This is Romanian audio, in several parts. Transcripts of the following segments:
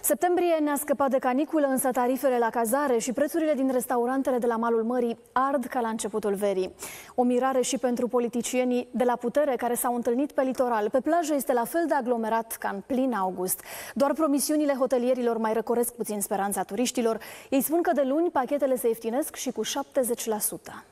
Septembrie ne-a scăpat de caniculă, însă tarifele la cazare și prețurile din restaurantele de la malul mării ard ca la începutul verii. O mirare și pentru politicienii de la putere care s-au întâlnit pe litoral. Pe plajă este la fel de aglomerat ca în plin august. Doar promisiunile hotelierilor mai răcoresc puțin speranța turiștilor. Ei spun că de luni pachetele se ieftinesc și cu 70%.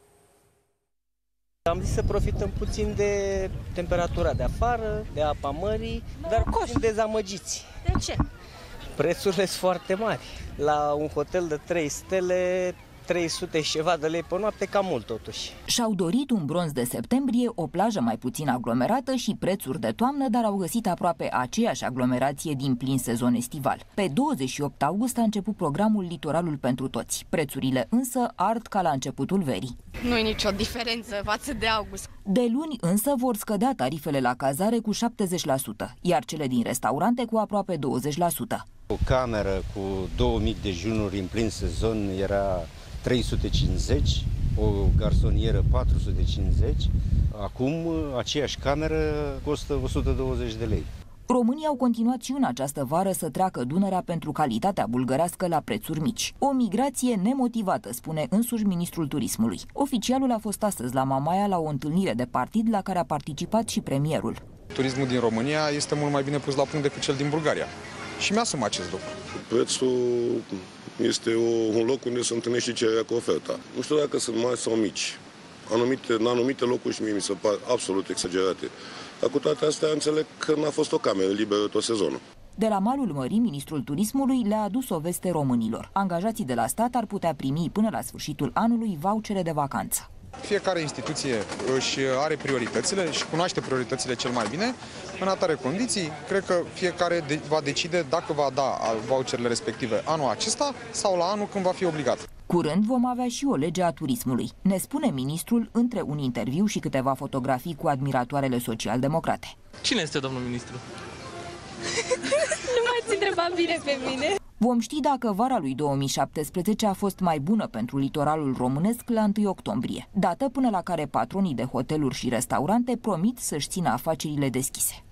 Am zis să profităm puțin de temperatura de afară, de apa mării, dar puțin dezamăgiți. De ce? Prețurile sunt foarte mari. La un hotel de 3 stele, 300 și ceva de lei pe noapte, cam mult totuși. Și-au dorit un bronz de septembrie, o plajă mai puțin aglomerată și prețuri de toamnă, dar au găsit aproape aceeași aglomerație din plin sezon estival. Pe 28 august a început programul Litoralul pentru toți. Prețurile însă ard ca la începutul verii. Nu e nicio diferență față de august. De luni însă vor scădea tarifele la cazare cu 70%, iar cele din restaurante cu aproape 20%. O cameră cu 2000 de dejunuri în plin sezon era 350, o garsonieră 450. Acum aceeași cameră costă 120 de lei. Românii au continuat și în această vară să treacă Dunărea pentru calitatea bulgărească la prețuri mici. O migrație nemotivată, spune însuși ministrul turismului. Oficialul a fost astăzi la Mamaia la o întâlnire de partid la care a participat și premierul. Turismul din România este mult mai bine pus la punct decât cel din Bulgaria. Și mi-asum acest lucru. Prețul este un loc unde se întâlnește cererea cu oferta. Nu știu dacă sunt mari sau mici. În anumite locuri și mie mi se par absolut exagerate. Dar cu toate astea înțeleg că n-a fost o cameră liberă tot sezonul. De la malul mării, ministrul turismului le-a adus o veste românilor. Angajații de la stat ar putea primi până la sfârșitul anului vouchere de vacanță. Fiecare instituție își are prioritățile și cunoaște prioritățile cel mai bine. În atare condiții, cred că fiecare va decide dacă va da voucherele respective anul acesta sau la anul când va fi obligat. Curând vom avea și o lege a turismului, ne spune ministrul între un interviu și câteva fotografii cu admiratoarele social-democrate. Cine este domnul ministru? Nu m-ați întrebat bine pe mine. Vom ști dacă vara lui 2017 a fost mai bună pentru litoralul românesc la 1 octombrie, dată până la care patronii de hoteluri și restaurante promit să-și țină afacerile deschise.